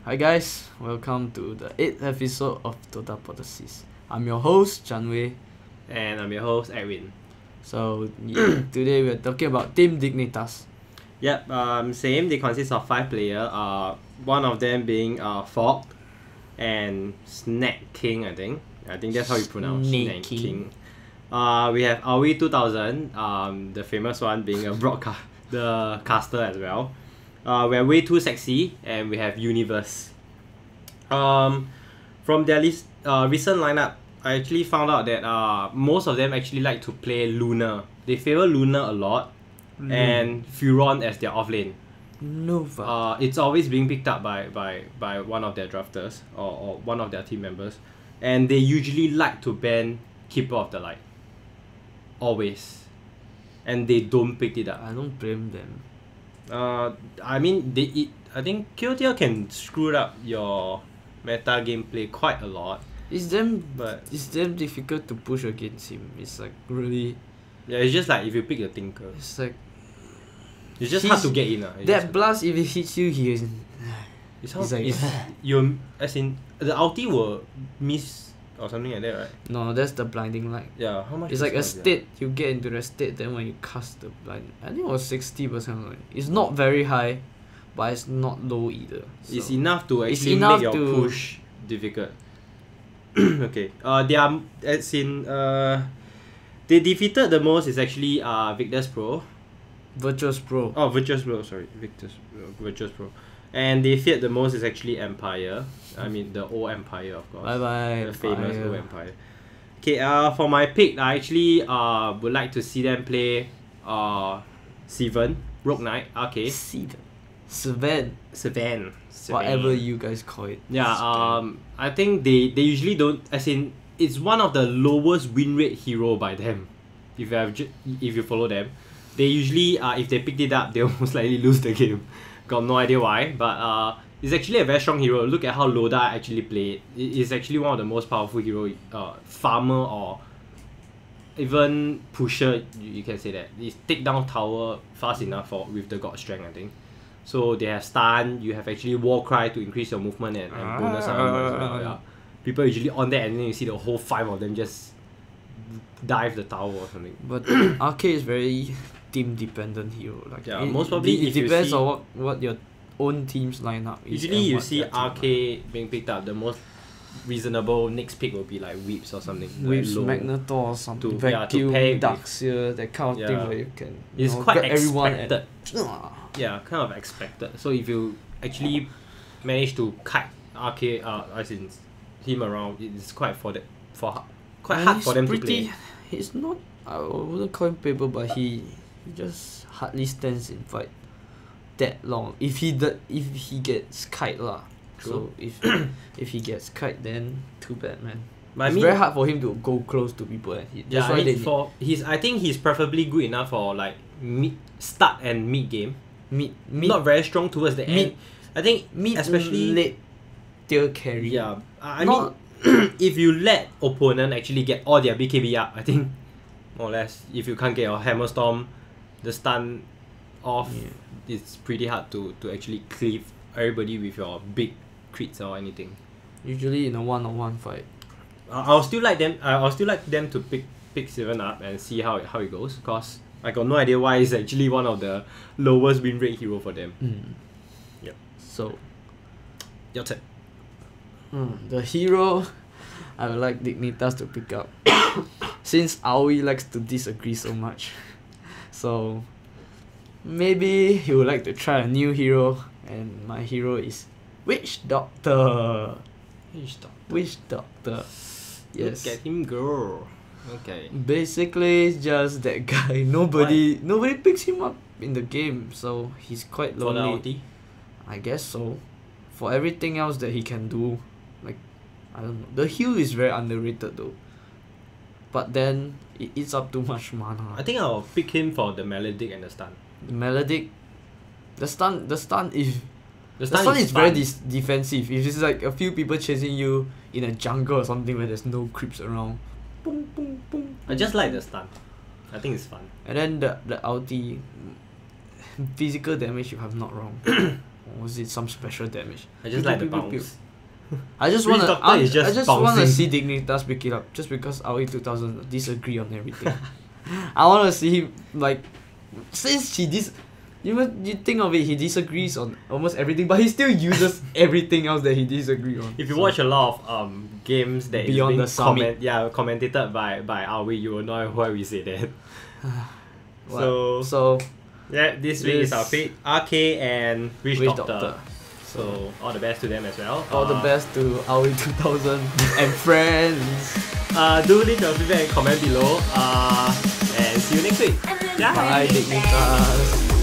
Hi guys, welcome to the 8th episode of Dotapothesis. I'm your host, Chan Wei. And I'm your host, Edwin. So, today we're talking about Team Dignitas. Yep, same. They consist of 5 players. One of them being Fog and Snack King, I think. I think that's how you pronounce Snake Snack King. We have Aoi 2000, the famous one being the caster as well. We're way too sexy, and we have Universe. From their recent lineup, I actually found out that most of them actually like to play Luna. They favor Luna a lot, and Furon as their offlane. It's always being picked up by one of their drafters or one of their team members, and they usually like to ban Keeper of the Light. Always, and they don't pick it up. I don't blame them. I mean, I think QTL can screw up your meta gameplay quite a lot. It's damn difficult to push against him. It's like really. Yeah, it's just like if you pick the Tinker. It's like. It's just hard to get in. That blast, if it hits you, you as in the ulti will miss or something like that, right? No, that's the blinding light. Yeah, how much? It's like a state. You get into the state, then when you cast the blind, I think it was 60%. It's not very high, but it's not low either. So it's enough to actually make your push difficult. Okay. They defeated the most is actually Virtus Pro. Virtus Pro. Oh, Virtus Pro. Sorry, Virtus Pro. And they feared the most is actually Empire. I mean the old Empire, of course. Bye bye. The famous old Empire. Okay. For my pick, I actually would like to see them play Seven, Rogue Knight, RK. Sven. Whatever you guys call it. Yeah. I think they usually don't. As in, it's one of the lowest win rate hero by them. If you follow them, they usually if they picked it up, they'll most likely lose the game. Got no idea why, but it's actually a very strong hero. Look at how Loda actually played. It's actually one of the most powerful hero, farmer or even pusher. You can say that. It's take down tower fast enough with the god strength, I think. So they have stun. You have actually war cry to increase your movement and bonus armor as well. Yeah. People usually on that, and then you see the whole 5 of them just dive the tower or something. But RK is very team dependent hero. Like most probably it depends on what your own team's lineup is. Usually you see RK being picked up, the most reasonable next pick will be like Whips or something. Whips, Magnetor or something. Vacuum, Darkseer, that kind of thing where you can quite expected. Yeah, kind of expected. So if you actually manage to kite RK as in him around, it's quite hard for them to play. He's not, I wouldn't call him paper, but he just hardly stands in fight that long. If he gets kite lah. So if he gets kite, then too bad, man. But it's very hard for him to go close to people and hit. That's why I think he's preferably good enough for like start and mid game. Mid not very strong towards the end. I think especially late tier carry. Yeah, I mean, if you let opponent actually get all their BKB up, I think more or less, if you can't get your Hammer Storm, the stun off, it's pretty hard to actually cleave everybody with your big crits or anything. Usually in a one-on-one fight. I'll still like them to pick 7 up and see how it goes, because I got no idea why it's actually one of the lowest win rate hero for them. Yep. So your turn. The hero I would like Dignitas to pick up. Since Aoi likes to disagree so much. So maybe he would like to try a new hero, and my hero is Witch Doctor. Witch Doctor. Yes. Look at him go. Okay. Basically it's just that guy. Nobody picks him up in the game, so he's quite lonely. For the ulti? I guess so. For everything else that he can do, like, I don't know. The heal is very underrated though. But then it eats up too much mana. I think I'll pick him for the Melodic and the stun. The Melodic, the stun is very defensive. If it's like a few people chasing you in a jungle or something where there's no creeps around, boom, boom, boom. I just like the stun. I think it's fun. And then the ulti, physical damage if I'm not wrong. Or was it some special damage? I just like the bounce. I just Witch wanna, Doctor is just I just wanna bouncing. see Dignitas pick it up, just because AOE 2000 disagree on everything. I wanna see him like, since you think of it, he disagrees on almost everything, but he still uses everything else that he disagrees on. If you watch a lot of games that Beyond the is Summit. commentated by AOE, you will know why we say that. Well, so yeah, this week is our pick, RK and Witch Doctor. So all the best to them as well. All the best to AOE 2000 and friends. Do leave your feedback and comment below. And see you next week. Bye, Dignitas.